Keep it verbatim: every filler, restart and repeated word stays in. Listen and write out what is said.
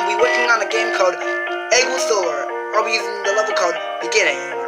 we're working on a game called Egg Solar. I'll be using the level called Beginning.